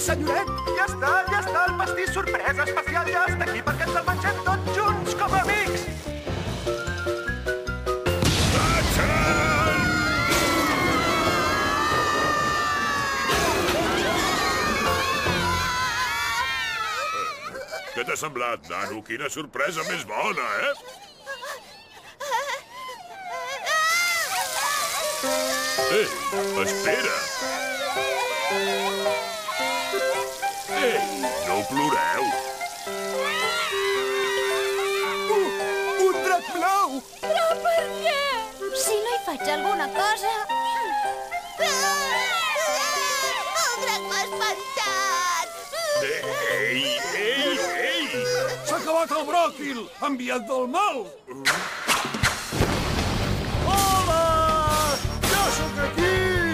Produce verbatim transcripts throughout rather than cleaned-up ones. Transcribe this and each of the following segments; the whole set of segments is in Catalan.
senyoret! Ja està, ja està, el pastís sorpresa especial ja està aquí perquè ens el mengem tots junts com a amics! Què t'ha semblat, nano? Quina sorpresa més bona, eh? Ei, espera! Ei, no ploreu! Uh, un drac blau! Però per què? Si no hi faig alguna cosa... El drac m'ha espantat! Ei, ei, ei! S'ha acabat el bròquil! Enviat del mal! Hola! Ja sóc aquí!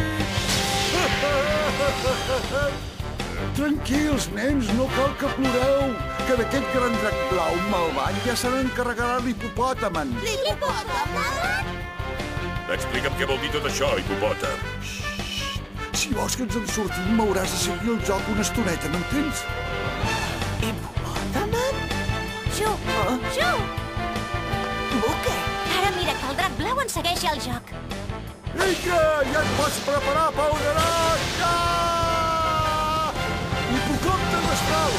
Tranquils, nens, no cal que ploreu, que d'aquest gran drac blau malvat ja se n'encarregarà l'hipopòtamen. L'hipopòtamen? Explica'm què vol dir tot això, hipopòtam. Si vols que ens en sortim, m'hauràs de seguir el joc una estoneta, m'entens? Hipopòtamen? Xu! Xu! Buque! Ara mira que el drac blau ens segueix el joc. Vinga, ja et pots preparar pel drac! Ja! Hipocòpter astral!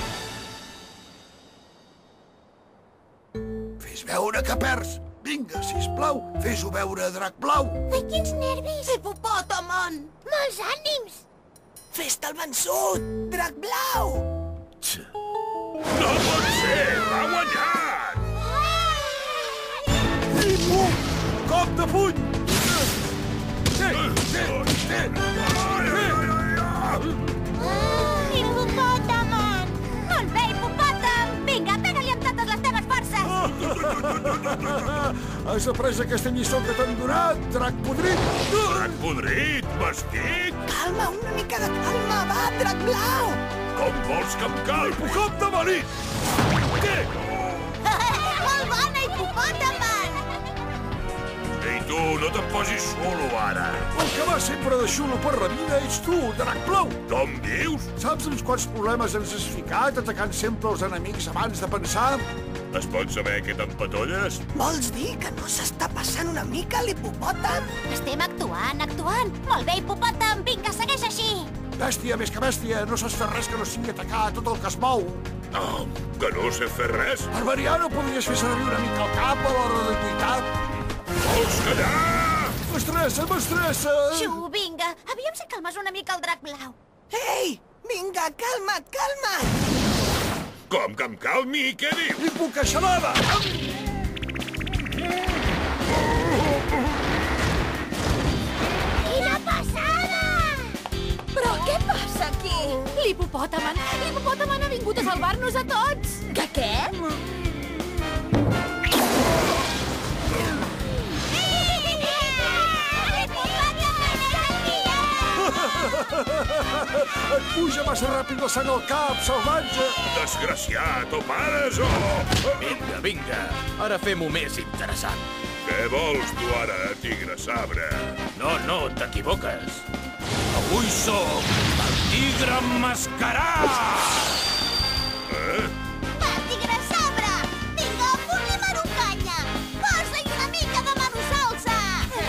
Fes veure que perds! Vinga, sisplau, fes-ho veure, drac blau! Ai, quins nervis! Hipopòtamen! Molts ànims! Fes-te'l vençut, drac blau! No pot ser! Ha guanyat! Hipo! Cop de puny! Sí, sí, sí! Hipopòtamen! Molt bé, hipopòtam! Vinga, pega-li amb totes les teves forces! Has après aquesta lliçó que t'han donat, drac podrit? Drac podrit? Vestit? Calma, una mica de calma, va, drac blau! Com vols que em calmi? Hipocop de malit! Què? Molt bona, hipopòtamen! Ei, tu, no te'n posis solo, ara. El que va sempre de xulo per la vida ets tu, drac blau! Com dius? Saps amb quants problemes ens has ficat atacant sempre els enemics abans de pensar? Es pot saber què t'empatolles? Vols dir que no s'està passant una mica l'hipopòtam? Estem actuant, actuant! Molt bé, hipopòtam! Vinga, segueix així! Bèstia, més que bèstia, no saps fer res que no sigui atacar tot el que es mou. Oh, que no sé fer res? Barbarià, no podries fer servir una mica el cap a l'hora de lluitar? Vols callar? M'estressa, m'estressa! Xu, vinga! Aviam si calmes una mica el drac blau. Ei, vinga, calma't, calma't! Com que em calmi? Què dius? Hipoqueixalada! Quina passada! Però què passa aquí? L'hipopòtamen! L'hipopòtamen ha vingut a salvar-nos a tots! Que què? Et puja massa ràpid la sang al cap, salvatge! Desgraciat, o pares o... Vinga, vinga. Ara fem-ho més interessant. Què vols tu ara, tigre sabre? No, no, t'equivoques. Avui sóc el tigre emmascarat! Eh? Va, tigre sabre! Vinga, fot-li marucanya! Posa-hi una mica de mano salsa!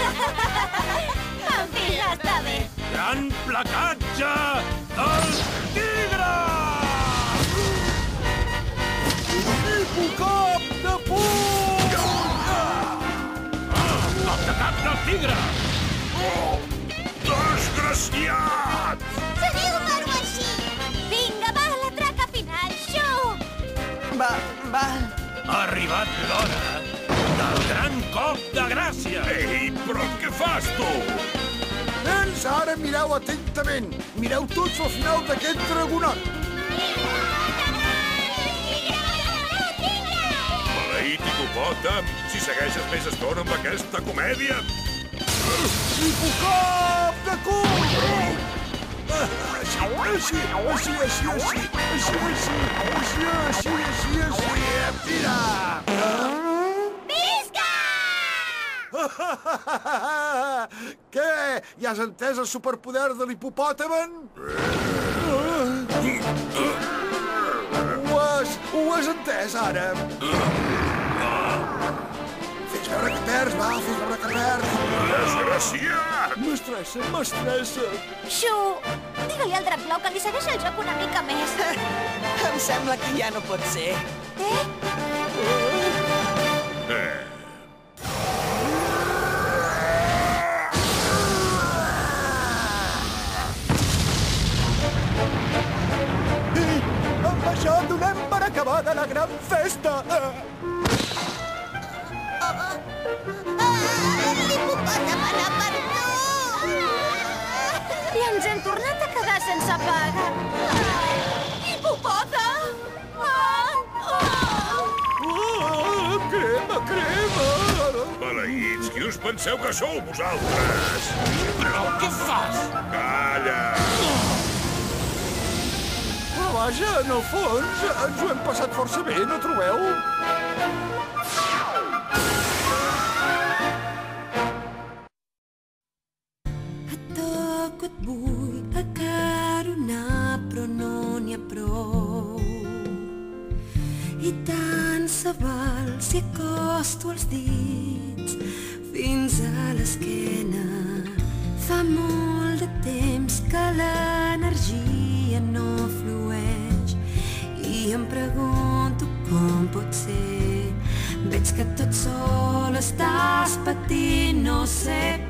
En fi, ja està bé. Gran placatge del tigre! Hipocop de puny! Ah, cop de cap del tigre! Oh, desgraciat! Seguiu-me-ho així! Vinga, va, la traca final, Xu! Va, va... Ha arribat l'hora del gran cop de gràcia! Ei, però què fas, tu? Nens, ara mireu atentament. Mireu tots al final d'aquest dragonot. Maleït hipopòtam, si segueixes més estona amb aquesta comèdia... Hipocop de cul! Així, així, així, així, així, així, així, així, així, així, tira! Visca! Què? Ja has entès el superpoder de l'hipopòtamen? Ho has... ho has entès, ara? Fes veure que perds, va, fes veure que perds. Desgraciat! M'estressa, m'estressa. Xu, digue-li al drac blau que li segueix el joc una mica més. Em sembla que ja no pot ser. Eh? Eh. Ei, amb això donem per acabada la gran festa. L'hipopòtam ha anat per tu! I ens hem tornat a quedar sense paga. Hipopòtam! Ah! Ah! Oh, crema, crema. Maleïts, qui us penseu que sou, vosaltres? Però què fas? Calla! Però vaja, en el fons, ens ho hem passat força bé, no trobeu? Et toco, et vull acaronar, però no n'hi ha prou. I tant se val si acosto els dits fins a l'esquena. Fa molt de temps que l'energia no flueix i em pregunto com pot ser. Veig que tot sol estàs patint, no sé